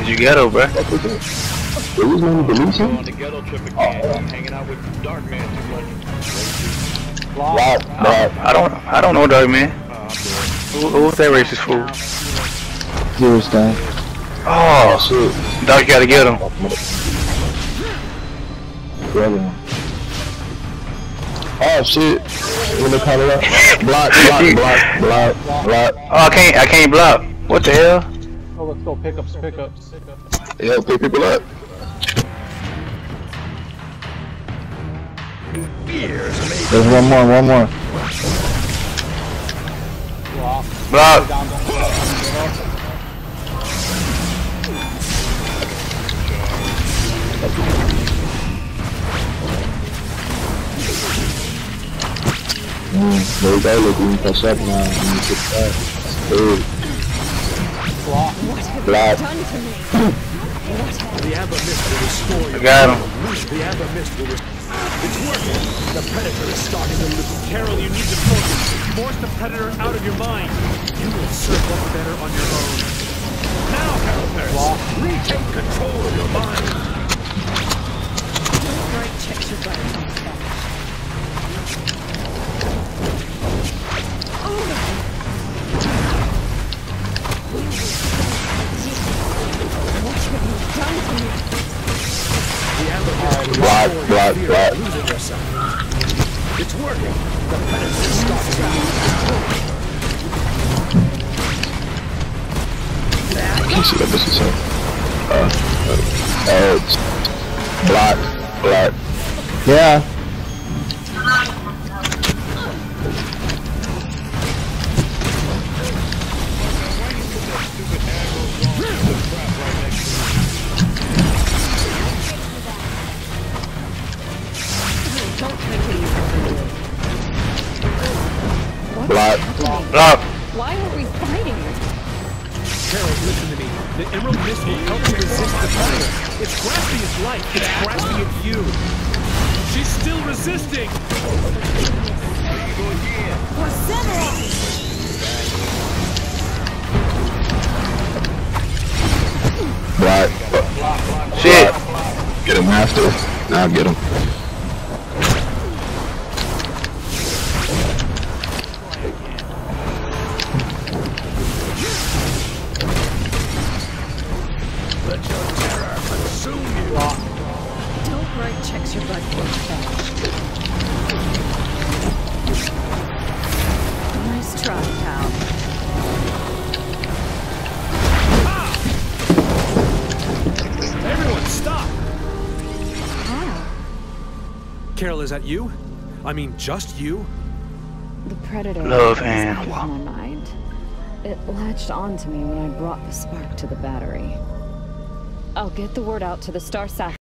Did you get her, bro? It was no delusion. Hanging out with Dark Man too much. I don't know Dark Man. Who's that racist fool? Zero Star. Oh shit. Dark, you gotta get him. Oh shit. Let me call it up. Block. Oh, I can't block. What the hell? Oh, let's go. Pickups. Yeah, pick people up. There's one more. Block. There you go, look, you can push up now. You can get that. Dude. Block. The Amber Mist will restore you. I got him. The Amber Mist will restore. It's working. The Predator is starting to lose. Carol, you need to focus. Force the Predator out of your mind. You will serve up better on your own. Now, Carol Paris, retake control of your mind. Right, check your buttons. Block. It's working. The Predator is starting to lose control. I can't see that bitch itself. Block. Yeah. Block. Why are we fighting? Carol, listen to me. The Emerald Mist will help you resist the Predator. It's grasping its life. It's grasping at you. She's still resisting. Block. Shit. Get him, master. Now get him. Let your terror consume you. Don't write checks your butt for Nice try, pal. Everyone, stop! How? Carol, is that you? I mean, just you? The Predator Love was and out of my mind. It latched onto me when I brought the spark to the battery. I'll get the word out to the Star Sack.